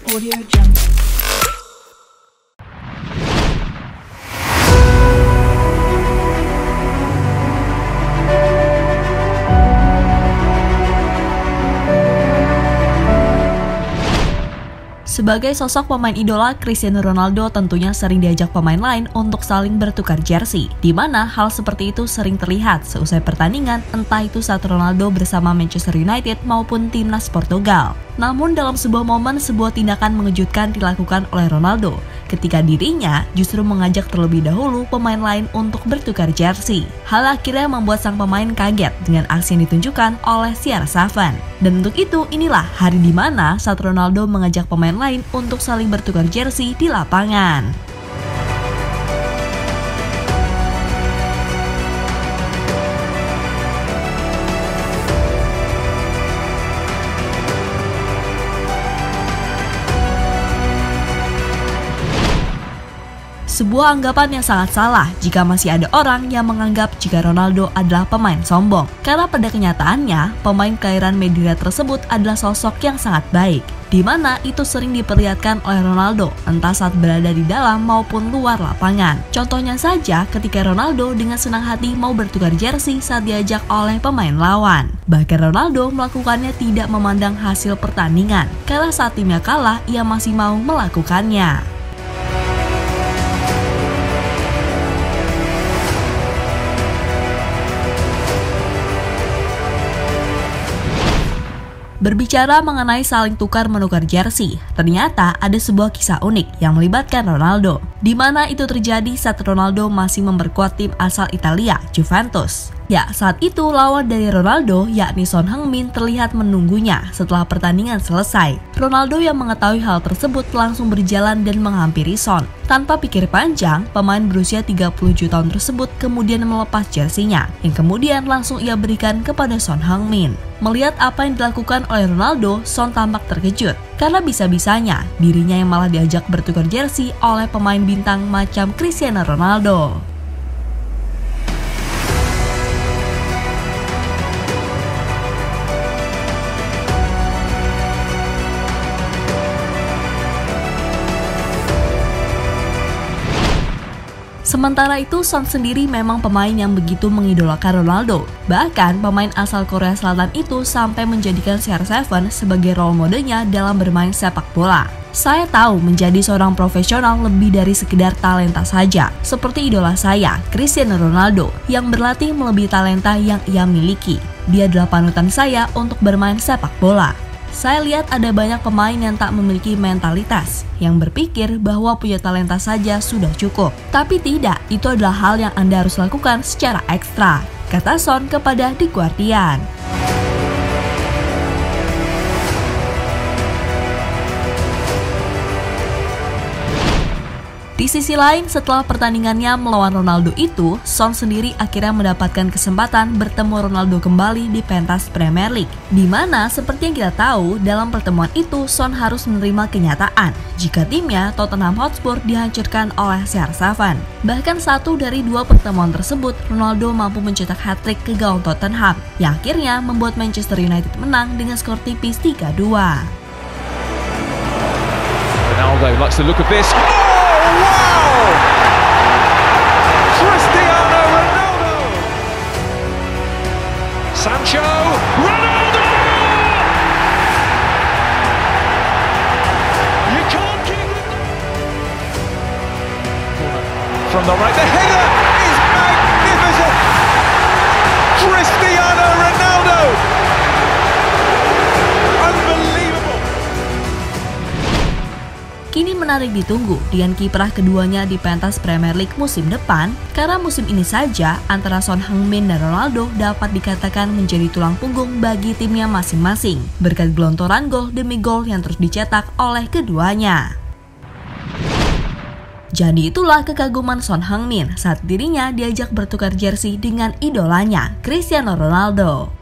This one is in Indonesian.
Audio Jungle. Sebagai sosok pemain idola, Cristiano Ronaldo tentunya sering diajak pemain lain untuk saling bertukar jersey, di mana hal seperti itu sering terlihat seusai pertandingan, entah itu saat Ronaldo bersama Manchester United maupun timnas Portugal. Namun dalam sebuah momen, sebuah tindakan mengejutkan dilakukan oleh Ronaldo, ketika dirinya justru mengajak terlebih dahulu pemain lain untuk bertukar jersey. Hal akhirnya membuat sang pemain kaget dengan aksi yang ditunjukkan oleh CR7. Dan untuk itu, inilah hari di mana saat Ronaldo mengajak pemain lain untuk saling bertukar jersey di lapangan. Sebuah anggapan yang sangat salah jika masih ada orang yang menganggap jika Ronaldo adalah pemain sombong. Karena pada kenyataannya, pemain kelahiran Madeira tersebut adalah sosok yang sangat baik, di mana itu sering diperlihatkan oleh Ronaldo, entah saat berada di dalam maupun luar lapangan. Contohnya saja ketika Ronaldo dengan senang hati mau bertukar jersey saat diajak oleh pemain lawan. Bahkan Ronaldo melakukannya tidak memandang hasil pertandingan, karena saat timnya kalah, ia masih mau melakukannya. Berbicara mengenai saling tukar-menukar jersey, ternyata ada sebuah kisah unik yang melibatkan Ronaldo, di mana itu terjadi saat Ronaldo masih memperkuat tim asal Italia, Juventus. Ya, saat itu lawan dari Ronaldo, yakni Son Heung-min, terlihat menunggunya setelah pertandingan selesai. Ronaldo yang mengetahui hal tersebut langsung berjalan dan menghampiri Son. Tanpa pikir panjang, pemain berusia 37 tahun tersebut kemudian melepas jersinya, yang kemudian langsung ia berikan kepada Son Heung-min. Melihat apa yang dilakukan oleh Ronaldo, Son tampak terkejut, karena bisa-bisanya dirinya yang malah diajak bertukar jersey oleh pemain bintang macam Cristiano Ronaldo. Sementara itu, Son sendiri memang pemain yang begitu mengidolakan Ronaldo. Bahkan, pemain asal Korea Selatan itu sampai menjadikan CR7 sebagai role modelnya dalam bermain sepak bola. Saya tahu menjadi seorang profesional lebih dari sekedar talenta saja. Seperti idola saya, Cristiano Ronaldo, yang berlatih melebihi talenta yang ia miliki. Dia adalah panutan saya untuk bermain sepak bola. Saya lihat ada banyak pemain yang tak memiliki mentalitas, yang berpikir bahwa punya talenta saja sudah cukup. Tapi tidak, itu adalah hal yang Anda harus lakukan secara ekstra, kata Son kepada The Guardian. Di sisi lain, setelah pertandingannya melawan Ronaldo itu, Son sendiri akhirnya mendapatkan kesempatan bertemu Ronaldo kembali di pentas Premier League. Di mana, seperti yang kita tahu, dalam pertemuan itu Son harus menerima kenyataan jika timnya Tottenham Hotspur dihancurkan oleh CR7. Bahkan satu dari dua pertemuan tersebut, Ronaldo mampu mencetak hat-trick ke gawang Tottenham, yang akhirnya membuat Manchester United menang dengan skor tipis 3-2. Ronaldo likes the look of this. Wow! Cristiano Ronaldo! Sancho! Ronaldo! You can't keep it! From the right, the header is magnificent! Cristiano Ronaldo! Unbelievable! Kini menarik ditunggu dengan kiprah keduanya di pentas Premier League musim depan, karena musim ini saja antara Son Heung-min dan Ronaldo dapat dikatakan menjadi tulang punggung bagi timnya masing-masing, berkat gelontoran gol demi gol yang terus dicetak oleh keduanya. Jadi itulah kekaguman Son Heung-min saat dirinya diajak bertukar jersey dengan idolanya, Cristiano Ronaldo.